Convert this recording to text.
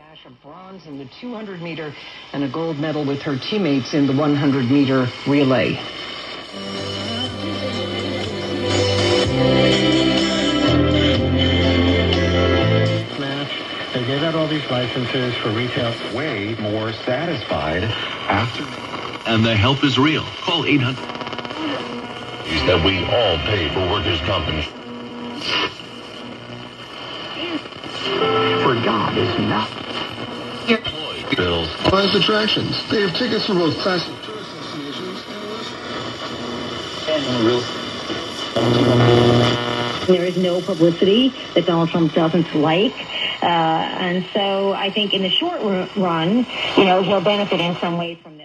Dash of bronze in the 200-meter and a gold medal with her teammates in the 100-meter relay. They gave out all these licenses for retail. Way more satisfied after. And the help is real. Call 800. That we all pay for workers' compensation. For God is not. Your bills. Prize attractions. They have tickets for both classic tourist destinations and real. There is no publicity that Donald Trump doesn't like. And so I think in the short run, he'll benefit in some ways from this.